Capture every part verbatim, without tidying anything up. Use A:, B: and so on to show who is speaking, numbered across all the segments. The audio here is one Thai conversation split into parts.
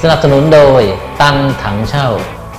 A: สนับสนุนโดยตันถังเช่า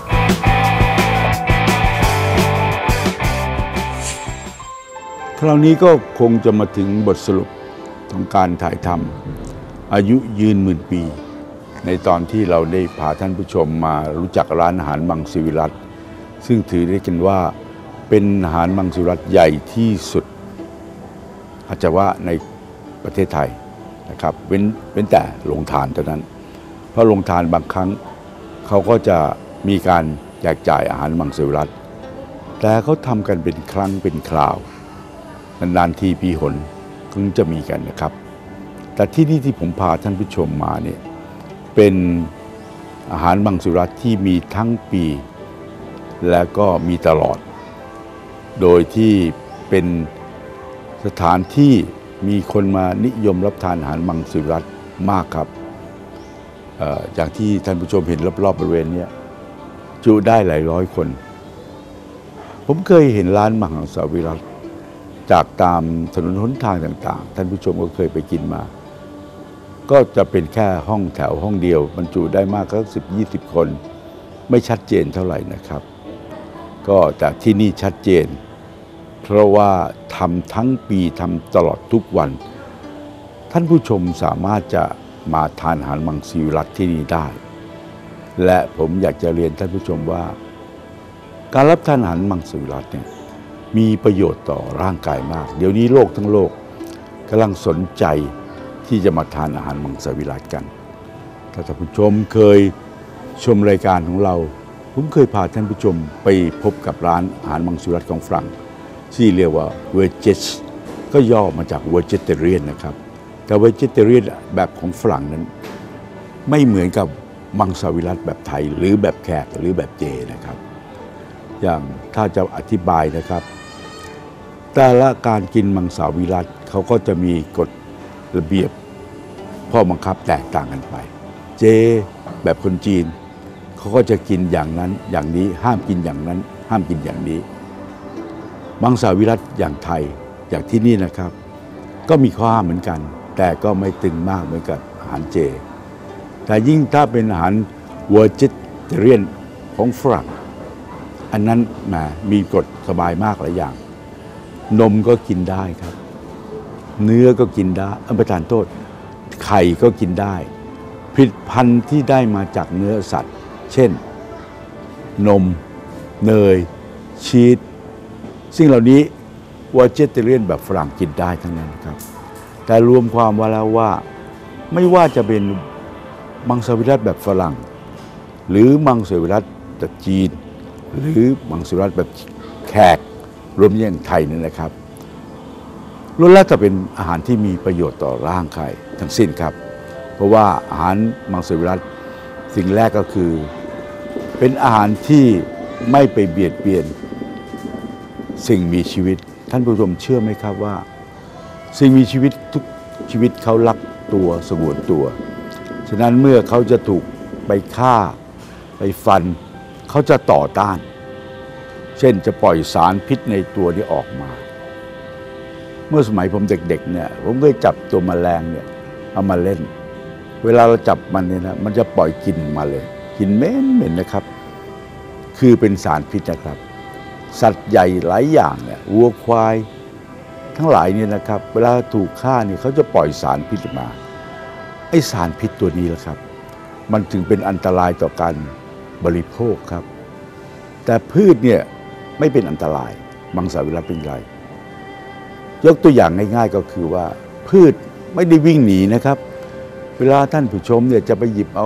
B: คราวนี้ก็คงจะมาถึงบทสรุปของการถ่ายทำอายุยืนหมื่นปีในตอนที่เราได้พาท่านผู้ชมมารู้จักร้านอาหารมังสวิรัติซึ่งถือได้กันว่าเป็นอาหารมังสวิรัติใหญ่ที่สุดอาจจะว่าในประเทศไทยนะครับเว้นเว้นแต่โรงทานเท่านั้นเพราะโรงทานบางครั้งเขาก็จะมีการแจกจ่ายอาหารมังสวิรัติแต่เขาทำกันเป็นครั้งเป็นคราวนานๆทีปีหนถึงจะมีกันนะครับแต่ที่นี่ที่ผมพาท่านผู้ชมมาเนี่ยเป็นอาหารมังสวิรัติที่มีทั้งปีและก็มีตลอดโดยที่เป็นสถานที่มีคนมานิยมรับทานอาหารมังสวิรัติมากครับอย่างที่ท่านผู้ชมเห็นรอบๆบริเวณนี้จุได้หลายร้อยคนผมเคยเห็นร้านมังสวิรัติจากตามถนนหนทางต่างๆท่านผู้ชมก็เคยไปกินมาก็จะเป็นแค่ห้องแถวห้องเดียวบรรจุได้มากก็สิบยี่สิบคนไม่ชัดเจนเท่าไหร่นะครับก็แต่ที่นี่ชัดเจนเพราะว่าทำทั้งปีทำตลอดทุกวันท่านผู้ชมสามารถจะมาทานอาหารมังสวิรัติที่นี่ได้และผมอยากจะเรียนท่านผู้ชมว่าการรับทานอาหารมังสวิรัติเนี่ยมีประโยชน์ต่อร่างกายมากเดี๋ยวนี้โลกทั้งโลกกำลังสนใจที่จะมาทานอาหารมังสวิรัติกันถ้าท่านผู้ชมเคยชมรายการของเราผมเคยพาท่านผู้ชมไปพบกับร้านอาหารมังสวิรัติของฝรั่งที่เรียกว่า Vegetarian ก็ย่อมาจาก Vegetarian นะครับแต่ Vegetarian แบบของฝรั่งนั้นไม่เหมือนกับมังสวิรัติแบบไทยหรือแบบแขกหรือแบบเจนะครับอย่างถ้าจะอธิบายนะครับแต่ละการกินมังสวิรัติเขาก็จะมีกฎระเบียบข้อบังคับแตกต่างกันไปเจแบบคนจีนเขาก็จะกินอย่างนั้นอย่างนี้ห้ามกินอย่างนั้นห้ามกินอย่างนี้มังสวิรัติอย่างไทยอย่างที่นี่นะครับก็มีข้อห้ามเหมือนกันแต่ก็ไม่ตึงมากเหมือนกับอาหารเจแต่ยิ่งถ้าเป็นอาหารเวอร์จิเทเรียนของฝรั่งอันนั้นแหมมีกฎสบายมากหลายอย่างนมก็กินได้ครับเนื้อก็กินได้อันประทานโทษไข่ก็กินได้ผลิตภัณฑ์ที่ได้มาจากเนื้อสัตว์เช่นนมเนยชีสสิ่งเหล่านี้วอเจเตเรียนแบบฝรั่งกินได้ทั้งนั้นครับแต่รวมความว่าแล้วว่าไม่ว่าจะเป็นมังสวิรัติแบบฝรั่งหรือมังสวิรัติแบบจีนหรือมังสวิรัติแบบแขกรวมอย่างไทยนี่นะครับล้วนแล้วจะเป็นอาหารที่มีประโยชน์ต่อร่างกายทั้งสิ้นครับเพราะว่าอาหารมังสวิรัติสิ่งแรกก็คือเป็นอาหารที่ไม่ไปเบียดเบียนสิ่งมีชีวิตท่านผู้ชมเชื่อไหมครับว่าสิ่งมีชีวิตทุกชีวิตเขารักตัวสงวนตัวฉะนั้นเมื่อเขาจะถูกไปฆ่าไปฟันเขาจะต่อต้านเช่นจะปล่อยสารพิษในตัวนี้ออกมาเมื่อสมัยผมเด็กๆเนี่ยผมเคยจับตัวแมลงเนี่ยเอามาเล่นเวลาเราจับมันเนี่ยนะมันจะปล่อยกลิ่นมาเลยกลิ่นเหม็นเหม็นนะครับคือเป็นสารพิษนะครับสัตว์ใหญ่หลายอย่างเนี่ยวัวควายทั้งหลายเนี่ยนะครับเวลาถูกฆ่าเนี่ยเขาจะปล่อยสารพิษออกมาไอ้สารพิษตัวนี้แหละครับมันถึงเป็นอันตรายต่อการบริโภคครับแต่พืชเนี่ยไม่เป็นอันตรายมังสวิรัติเป็นไรยกตัวอย่างง่ายๆก็คือว่าพืชไม่ได้วิ่งหนีนะครับเวลาท่านผู้ชมเนี่ยจะไปหยิบเอา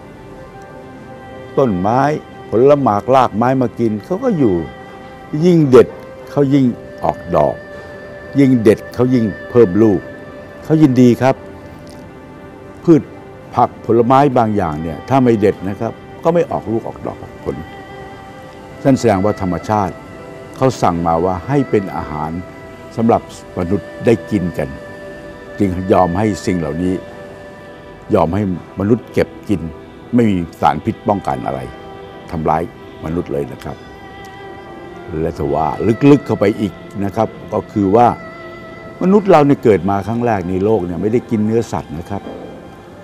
B: ต้นไม้ผลหมากรากไม้มากินเขาก็อยู่ยิ่งเด็ดเขายิ่งออกดอกยิ่งเด็ดเขายิ่งเพิ่มลูกเขายินดีครับพืชผักผลไม้บางอย่างเนี่ยถ้าไม่เด็ดนะครับก็ไม่ออกลูกออกดอกออกผลนั่นแสดงว่าธรรมชาติเขาสั่งมาว่าให้เป็นอาหารสำหรับมนุษย์ได้กินกันจึงยอมให้สิ่งเหล่านี้ยอมให้มนุษย์เก็บกินไม่มีสารพิษป้องกันอะไรทำร้ายมนุษย์เลยนะครับและถ้าว่าลึกๆเข้าไปอีกนะครับก็คือว่ามนุษย์เราเนี่ยเกิดมาครั้งแรกในโลกเนี่ยไม่ได้กินเนื้อสัตว์นะครับ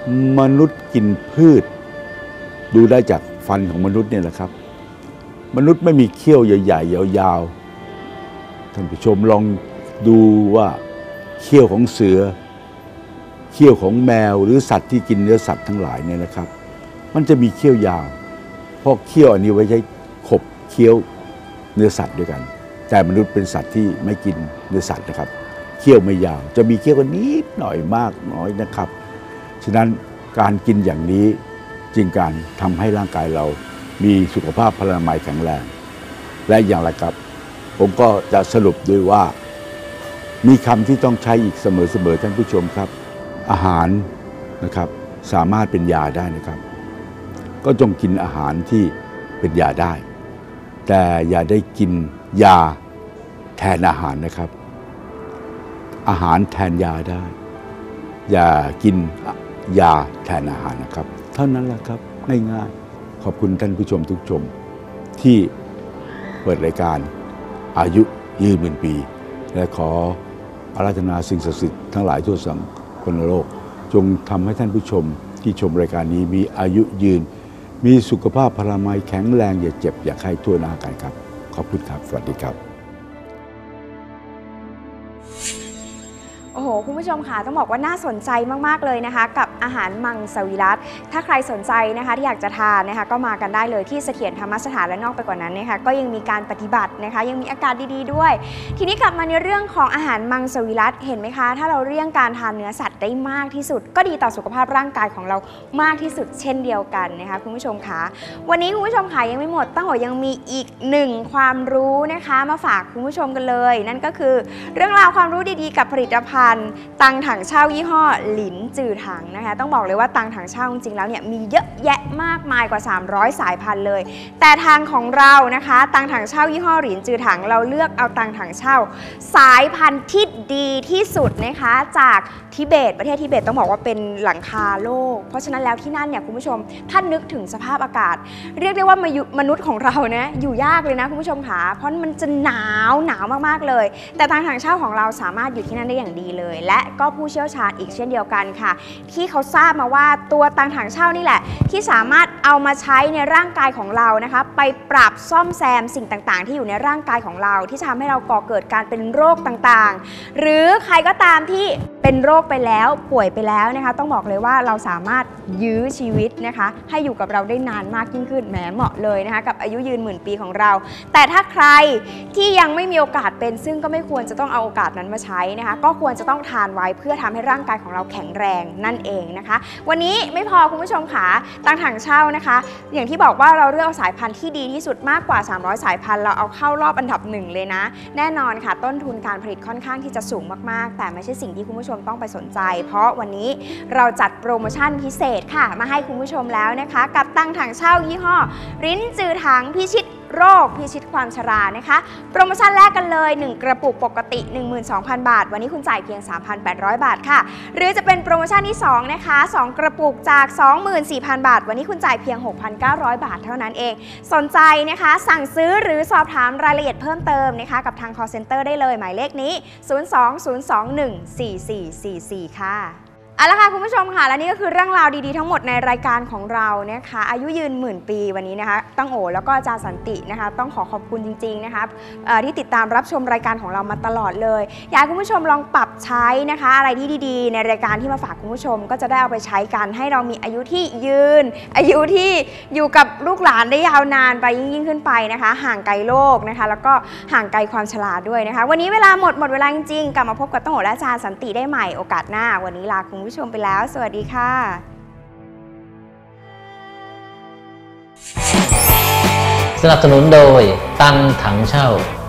B: มนุษย์กินพืชดูได้จากฟันของมนุษย์เนี่ยแหละครับมนุษย์ไม่มีเขี้ยวใหญ่ๆยาวๆท่านผู้ชมลองดูว่าเขี้ยวของเสือเขี้ยวของแมวหรือสัตว์ที่กินเนื้อสัตว์ทั้งหลายเนี่ยนะครับมันจะมีเขี้ยวยาวเพราะเขี้ยวอันนี้ไว้ใช้ขบเคี้ยวเนื้อสัตว์ด้วยกันแต่มนุษย์เป็นสัตว์ที่ไม่กินเนื้อสัตว์นะครับเขี้ยวไม่ยาวจะมีเขี้ยวกันนิดหน่อยมากน้อยนะครับฉะนั้นการกินอย่างนี้จึงการทำให้ร่างกายเรามีสุขภาพพลานามัยแข็งแรงและอย่างไรครับผมก็จะสรุปด้วยว่ามีคำที่ต้องใช้อีกเสมอๆท่านผู้ชมครับอาหารนะครับสามารถเป็นยาได้นะครับก็จงกินอาหารที่เป็นยาได้แต่อย่าได้กินยาแทนอาหารนะครับอาหารแทนยาได้อย่ากินยาแทนอาหารนะครับเท่านั้นแหละครับง่ายๆขอบคุณท่านผู้ชมทุกชมที่เปิดรายการอายุยืนหมื่นปีและขออาราธนาสิ่งศักดิ์สิทธิ์ทั้งหลายทั่วสังคมโลกจงทำให้ท่านผู้ชมที่ชมรายการนี้มีอายุยืนมีสุขภาพพลานามัยแข็งแรงอย่าเจ็บอย่าไข้ทั่วหน้ากันครับขอบคุณครับสวัสดีครับ
C: โอ้โหคุณผู้ชมค่ะต้องบอกว่าน่าสนใจมากๆเลยนะคะกับอาหารมังสวิรัติถ้าใครสนใจนะคะที่อยากจะทานนะคะก็มากันได้เลยที่เสถียรธรรมสถานและนอกไปกว่านั้นนะคะก็ยังมีการปฏิบัตินะคะยังมีอากาศดีๆด้วยทีนี้กลับมาในเรื่องของอาหารมังสวิรัติเห็นไหมคะถ้าเราเลี่ยงการทานเนื้อสัตว์ได้มากที่สุดก็ดีต่อสุขภาพร่างกายของเรามากที่สุดเช่นเดียวกันนะคะคุณผู้ชมคะวันนี้คุณผู้ชมค่ะยังไม่หมดตั้งหัวยังมีอีกหนึ่งความรู้นะคะมาฝากคุณผู้ชมกันเลยนั่นก็คือเรื่องราวความรู้ดีๆกับผลิตภัณฑ์ตังถังเช่ายี่ห้อหลินจือถังนะคะต้องบอกเลยว่าตังถังเช่าจริงๆแล้วเนี่ยมีเยอะแยะมากมายกว่าสามร้อยสายพันธุ์เลยแต่ทางของเรานะคะตังถังเช่ายี่ห้อหลินจือถังเราเลือกเอาตังถังเช่าสายพันธุ์ที่ดีที่สุดนะคะจากทิเบตประเทศทิเบตต้องบอกว่าเป็นหลังคาโลกเพราะฉะนั้นแล้วที่นั่นเนี่ยคุณผู้ชมท่านนึกถึงสภาพอากาศเรียกได้ว่ามนุษย์ของเรานะอยู่ยากเลยนะคุณผู้ชมค่ะเพราะมันจะหนาวหนาวมากๆเลยแต่ตังถังเช่าของเราสามารถอยู่ที่นั่นได้อย่างดีเลยและก็ผู้เชี่ยวชาญอีกเช่นเดียวกันค่ะที่เขาทราบมาว่าตัวตังถังเช่านี่แหละที่สามารถเอามาใช้ในร่างกายของเรานะคะไปปรับซ่อมแซมสิ่งต่างๆที่อยู่ในร่างกายของเราที่จะทำให้เราก่อเกิดการเป็นโรคต่างๆหรือใครก็ตามที่เป็นโรคไปแล้วป่วยไปแล้วนะคะต้องบอกเลยว่าเราสามารถยื้อชีวิตนะคะให้อยู่กับเราได้นานมากยิ่งขึ้นแหมเหมาะเลยนะคะกับอายุยืนหมื่นปีของเราแต่ถ้าใครที่ยังไม่มีโอกาสเป็นซึ่งก็ไม่ควรจะต้องเอาโอกาสนั้นมาใช้นะคะก็ควรจะต้องทานไว้เพื่อทำให้ร่างกายของเราแข็งแรงนั่นเองนะคะวันนี้ไม่พอคุณผู้ชมค่ะตังถังเช่านะคะอย่างที่บอกว่าเราเลือกเอาสายพันธุ์ที่ดีที่สุดมากกว่าสามร้อยสายพันธุ์เราเอาเข้ารอบอันดับหนึ่งเลยนะแน่นอนค่ะต้นทุนการผลิตค่อนข้างที่จะสูงมากๆแต่ไม่ใช่สิ่งที่คุณผู้ชมต้องไปสนใจเพราะวันนี้เราจัดโปรโมชั่นพิเศษค่ะมาให้คุณผู้ชมแล้วนะคะกับตังถังเช่ายี่ห้อริ้นจือถังพิชิตโรคพิชิตความชรานะคะโปรโมชั่นแรกกันเลยหนึ่งกระปุกปกติ หนึ่งหมื่นสองพัน บาทวันนี้คุณจ่ายเพียง สามพันแปดร้อย บาทค่ะหรือจะเป็นโปรโมชั่นที่สองนะคะสองกระปุกจาก สองหมื่นสี่พัน บาทวันนี้คุณจ่ายเพียง หกพันเก้าร้อย บาทเท่านั้นเองสนใจนะคะสั่งซื้อหรือสอบถามรายละเอียดเพิ่มเติมนะคะกับทาง call center ได้เลยหมายเลขนี้ ศูนย์ สอง ศูนย์ สอง หนึ่ง สี่ สี่ สี่ สี่ ค่ะเอาละค่ะคุณผู้ชมค่ะและนี่ก็คือเรื่องราวดีๆทั้งหมดในรายการของเรานะคะอายุยืนหมื่นปีวันนี้นะคะตั้งโอแล้วก็อาจารย์สันตินะคะต้องขอขอบคุณจริงๆนะคะที่ติดตามรับชมรายการของเรามาตลอดเลยอยากให้คุณผู้ชมลองปรับใช้นะคะอะไรที่ดีๆในรายการที่มาฝากคุณผู้ชมก็จะได้เอาไปใช้กันให้เรามีอายุที่ยืนอายุที่อยู่กับลูกหลานได้ยาวนานไปยิ่งๆขึ้นไปนะคะห่างไกลโลกนะคะแล้วก็ห่างไกลความชราด้วยนะคะวันนี้เวลาหมดหมดเวลาจริงๆกลับมาพบกับตั้งโอและอาจารย์สันติได้ใหม่โอกาสหน้าวันนี้ลาคุณผู้ชมไปแล้วสวัสดีค่ะ
A: สนับสนุนโดยตังถังเช่า